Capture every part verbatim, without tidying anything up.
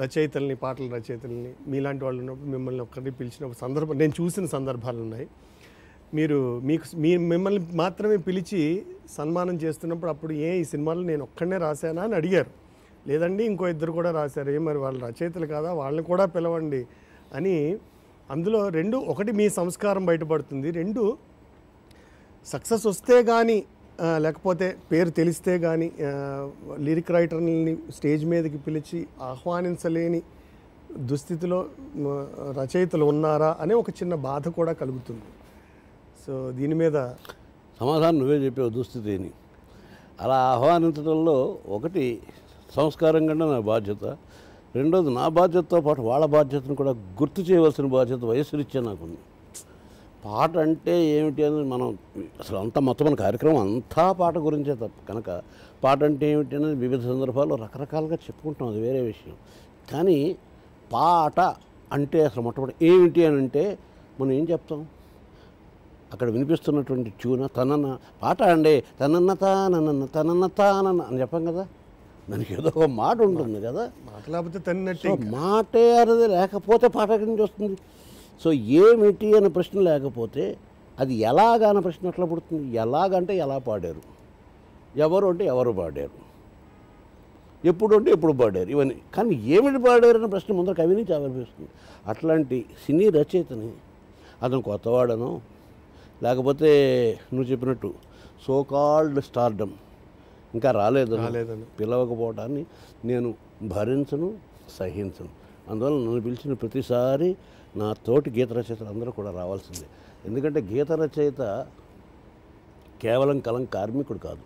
రచయితల్ని పాటల రచయితల్ని మీలాంటి వాళ్ళు ఉన్నప్పుడు మిమ్మల్ని ఒక్కరిని పిలిచిన సందర్భం నేను చూసిన సందర్భాలు ఉన్నాయి. మీరు మీకు మీ మిమ్మల్ని మాత్రమే పిలిచి సన్మానం చేస్తున్నప్పుడు అప్పుడు ఏ ఈ సినిమాలో నేను ఒక్కడనే రాశానా అని అడిగారు. లేదండి ఇంకో ఇద్దరు కూడా రాశారు. ఏ మరి వాళ్ళు రచయితలు కాదా, వాళ్ళని కూడా పిలవండి అని. అందులో రెండు, ఒకటి మీ సంస్కారం బయటపడుతుంది, రెండు సక్సెస్ వస్తే కానీ లేకపోతే పేరు తెలిస్తే కానీ లిరిక్ రైటర్ని స్టేజ్ మీదకి పిలిచి ఆహ్వానించలేని దుస్థితిలో రచయితలు ఉన్నారా అనే ఒక చిన్న బాధ కూడా కలుగుతుంది. సో దీని మీద సమాధానం నువ్వే చెప్పావు, దుస్థితి అని. అలా ఆహ్వానించడంలో ఒకటి సంస్కారం కంటే నా బాధ్యత, రెండోది నా బాధ్యతతో పాటు వాళ్ళ బాధ్యతను కూడా గుర్తు చేయవలసిన బాధ్యత వయసురీత్యా నాకుంది. పాట అంటే ఏమిటి అని మనం అసలు అంతా మొత్తం మన కార్యక్రమం అంతా పాట గురించే తప్ప కనుక పాట అంటే ఏమిటి అనేది వివిధ సందర్భాల్లో రకరకాలుగా చెప్పుకుంటాం, అది వేరే విషయం. కానీ పాట అంటే అసలు మొట్టమొదటి ఏమిటి అని అంటే మనం ఏం చెప్తాం, అక్కడ వినిపిస్తున్నటువంటి ట్యూన్ తనన్న పాట అండి, తనన్న తానన్న తనన్న తానన్న అని చెప్పాం కదా, దానికి ఏదో ఒక మాట ఉంటుంది కదా, మాట లేకపోతే తన్నట్టు మాటే అనేది లేకపోతే పాట నుంచి వస్తుంది. సో ఏమిటి అనే ప్రశ్న లేకపోతే అది ఎలాగా అనే ప్రశ్న ఎట్లా పుడుతుంది? ఎలాగంటే ఎలా పాడారు, ఎవరు అంటే ఎవరు పాడారు, ఎప్పుడు అంటే ఎప్పుడు పాడారు, ఇవన్నీ. కానీ ఏమిటి పాడారు అనే ప్రశ్న ముందర కవి నుంచి ఆవిర్భవిస్తుంది. అట్లాంటి సినీ రచయితని అతను కొత్తవాడనో లేకపోతే నువ్వు చెప్పినట్టు సోకాల్డ్ స్టార్డమ్ ఇంకా రాలేదు రాలేదని పిలవకపోవటాన్ని నేను భరించను, సహించను. అందువల్ల నన్ను పిలిచిన ప్రతిసారి నా తోటి గీత రచయితలు అందరూ కూడా రావాల్సిందే. ఎందుకంటే గీత రచయిత కేవలం కలం కార్మికుడు కాదు,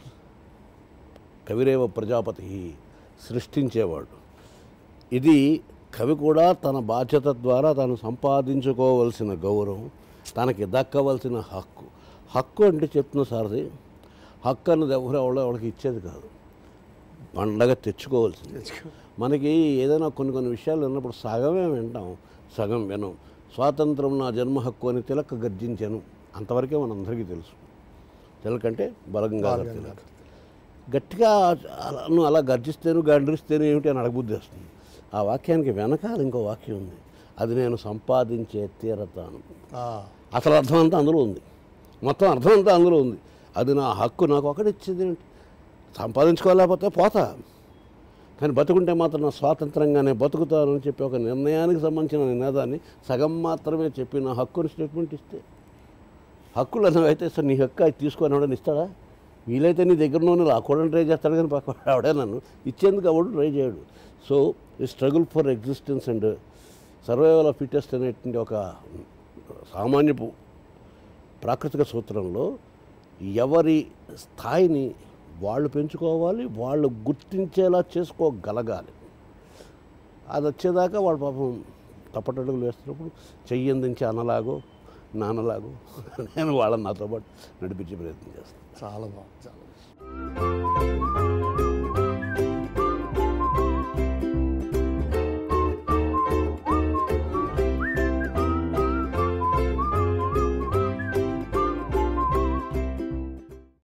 కవిరేవ ప్రజాపతి, సృష్టించేవాడు. ఇది కవి కూడా తన బాధ్యత ద్వారా తాను సంపాదించుకోవలసిన గౌరవం, తనకి దక్కవలసిన హక్కు. హక్కు అంటే చెప్తున్న సారది, హక్కు అన్నది ఎవరు ఎవరో ఎవరికి ఇచ్చేది కాదు, పండగ తెచ్చుకోవాల్సింది. మనకి ఏదైనా కొన్ని కొన్ని విషయాలు విన్నప్పుడు సగమే వింటాం, సగం వినం. స్వాతంత్రం నా జన్మ హక్కు అని తిలక్ గర్జించాను, అంతవరకే మనందరికీ తెలుసు. తిలక్ అంటే బలంగా తిలక్. గట్టిగా నువ్వు అలా గర్జిస్తేను గండ్రిస్తేను ఏమిటి అని అడగబుద్ధి వస్తుంది. ఆ వాక్యానికి వెనకాల ఇంకో వాక్యం ఉంది, అది నేను సంపాదించే తీరతాను. అసలు అర్థం అంతా అందులో ఉంది, మొత్తం అర్థం అంతా అందులో ఉంది. అది నా హక్కు, నాకు ఒకటి ఇచ్చేది ఏంటి, సంపాదించుకోలేకపోతే పోతా, కానీ బతుకుంటే మాత్రం నా స్వాతంత్రంగానే బతుకుతానని చెప్పి ఒక నిర్ణయానికి సంబంధించిన నినాదాన్ని సగం మాత్రమే చెప్పి నా హక్కుని స్టేట్మెంట్ ఇస్తే, హక్కులు అన్నవి అయితే సార్ నీ హక్కు అది తీసుకొని ఎవడని ఇస్తాడా? వీలైతే నీ దగ్గరలోనే రాకూడని ట్రై చేస్తాడు, కానీ పక్క ఆవిడే నన్ను ఇచ్చేందుకు ఎవడు ట్రై చేయడు. సో ఈ struggle for existence and survival of fittest అనేటువంటి ఒక సామాన్యపు ప్రాకృతిక సూత్రంలో ఎవరి స్థాయిని వాళ్ళు పెంచుకోవాలి, వాళ్ళు గుర్తించేలా చేసుకోగలగాలి. అది వచ్చేదాకా వాడు పాపం తప్పటడుగులు వేస్తున్నప్పుడు చెయ్యందించి అన్నలాగో నాన్నలాగో నేను వాళ్ళని నాతో పాటు నడిపించే ప్రయత్నం చేస్తాను. చాలా బాగుంది, చాలా